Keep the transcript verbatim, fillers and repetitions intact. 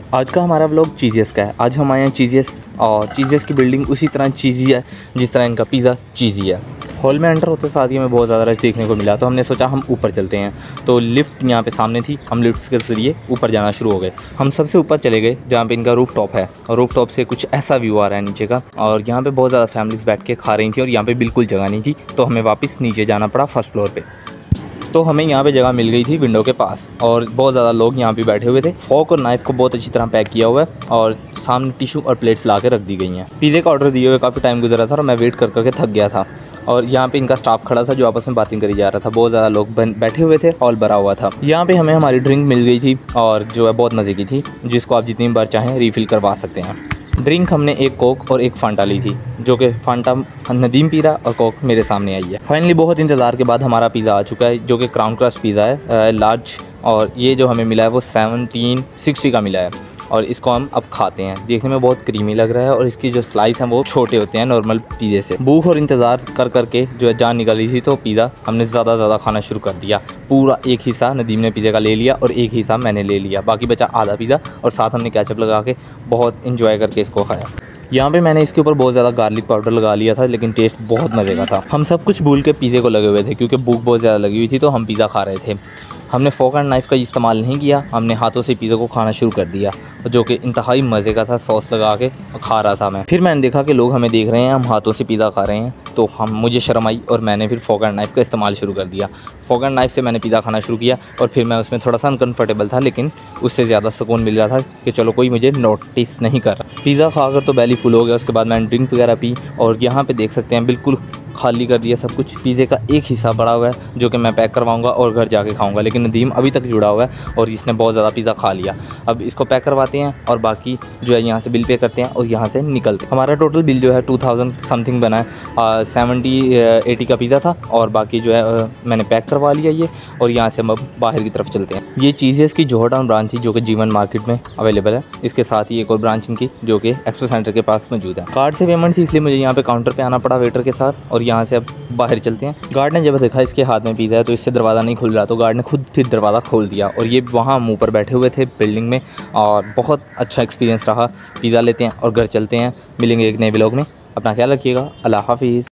आज का हमारा व्लॉग चीज़ियस का है। आज हम आए हैं चीज़ियस और चीज़ियस की बिल्डिंग उसी तरह चीज़ी है जिस तरह इनका पिज़्ज़ा चीज़ी है। हॉल में एंटर होते साथ ही हमें बहुत ज़्यादा रश देखने को मिला, तो हमने सोचा हम ऊपर चलते हैं। तो लिफ्ट यहाँ पे सामने थी, हम लिफ्ट के ज़रिए ऊपर जाना शुरू हो गए। हम सबसे ऊपर चले गए जहाँ पे इनका रूफ टॉप है और रूफ टॉप से कुछ ऐसा व्यू आ रहा है नीचे का, और यहाँ पे बहुत ज़्यादा फैमिलीज़ बैठ के खा रही थी और यहाँ पे बिल्कुल जगह नहीं थी, तो हमें वापस नीचे जाना पड़ा फर्स्ट फ्लोर पे। तो हमें यहाँ पे जगह मिल गई थी विंडो के पास और बहुत ज़्यादा लोग यहाँ पे बैठे हुए थे। फॉर्क और नाइफ़ को बहुत अच्छी तरह पैक किया हुआ है और सामने टिशू और प्लेट्स ला के रख दी गई हैं। पिज़्ज़े का ऑर्डर दिए हुए काफ़ी टाइम गुजरा था और मैं वेट कर करके थक गया था, और यहाँ पे इनका स्टाफ खड़ा था जो आपस में बातें करी जा रहा था। बहुत ज़्यादा लोग बैठे हुए थे, हॉल भरा हुआ था। यहाँ पे हमें हमारी ड्रिंक मिल गई थी और जो है बहुत मज़े की थी, जिसको आप जितनी बार चाहें रीफ़िल करवा सकते हैं। ड्रिंक हमने एक कोक और एक फांटा ली थी, जो कि फांटा नदीम पी रहा और कोक मेरे सामने आई है। फाइनली बहुत इंतज़ार के बाद हमारा पिज़्ज़ा आ चुका है, जो कि क्राउन क्रस्ट पिज़्ज़ा है लार्ज, और ये जो हमें मिला है वो सेवनटीन सिक्सटी का मिला है और इसको हम अब खाते हैं। देखने में बहुत क्रीमी लग रहा है और इसकी जो स्लाइस हैं वो छोटे होते हैं नॉर्मल पिज़्ज़े से। भूख और इंतज़ार कर करके जो है जान निकली थी, तो पिज़्ज़ा हमने ज़्यादा ज़्यादा खाना शुरू कर दिया। पूरा एक हिस्सा नदीम ने पिज़्ज़े का ले लिया और एक हिस्सा मैंने ले लिया, बाकी बचा आधा पिज़्ज़ा, और साथ हमने केचप लगा के बहुत इंजॉय करके इसको खाया। यहाँ पे मैंने इसके ऊपर बहुत ज़्यादा गार्लिक पाउडर लगा लिया था, लेकिन टेस्ट बहुत मज़े का था। हम सब कुछ भूल के पिज़्ज़े को लगे हुए थे क्योंकि भूख बहुत ज़्यादा लगी हुई थी, तो हम पिज़्ज़ा खा रहे थे। हमने फोक एंड नाइफ़ का इस्तेमाल नहीं किया, हमने हाथों से पिज़्ज़ा को खाना शुरू कर दिया, जो कि इंतहाई मज़े का था। सॉस लगा के खा रहा था मैं। फिर मैंने देखा कि लोग हमें देख रहे हैं, हम हाथों से पिज़्ज़ा खा रहे हैं, तो हम मुझे शर्म आई और मैंने फिर फोक एंड नाइफ़ का इस्तेमाल शुरू कर दिया। फोक एंड नाइफ़ से मैंने पिज़्ज़ा खाना शुरू किया और फिर मैं उसमें थोड़ा सा अनकम्फर्टेबल था, लेकिन उससे ज़्यादा सुकून मिल रहा था कि चलो कोई मुझे नोटिस नहीं कर रहा। पिज़्ज़ा खाकर तो बैली फुल हो गया। उसके बाद मैंने ड्रिंक वगैरह पी और यहाँ पे देख सकते हैं बिल्कुल खाली कर दिया सब कुछ। पिज़्ज़े का एक हिस्सा पड़ा हुआ है जो कि मैं पैक करवाऊंगा और घर जाके खाऊंगा, लेकिन नदीम अभी तक जुड़ा हुआ है और इसने बहुत ज़्यादा पिज़्ज़ा खा लिया। अब इसको पैक करवाते हैं और बाकी जो है यहाँ से बिल पे करते हैं और यहाँ से निकलते हैं। हमारा टोटल बिल जो है टू थाउजेंड समथिंग बना है। सेवेंटी एटी का पिज़्ज़ा था और बाकी जो है आ, मैंने पैक करवा लिया ये, और यहाँ से हम अब बाहर की तरफ चलते हैं। ये चीज़ियस की जोहर टाउन ब्रांच थी जो कि जीवन मार्केट में अवेलेबल है। इसके साथ ही एक और ब्रांच इनकी जो कि एक्सपो सेंटर के पास मौजूद है। कार्ड से पेमेंट थी, इसलिए मुझे यहाँ पे काउंटर पे आना पड़ा वेटर के साथ, और यहाँ से अब बाहर चलते हैं। गार्ड ने जब देखा इसके हाथ में पिज़्ज़ा है तो इससे दरवाज़ा नहीं खुल रहा, तो गार्ड ने खुद फिर दरवाज़ा खोल दिया और ये वहाँ मुँह पर बैठे हुए थे बिल्डिंग में, और बहुत अच्छा एक्सपीरियंस रहा। पिज़्ज़ा लेते हैं और घर चलते हैं। मिलेंगे एक नए व्लॉग में। अपना ख्याल रखिएगा। अल्लाह हाफिज़।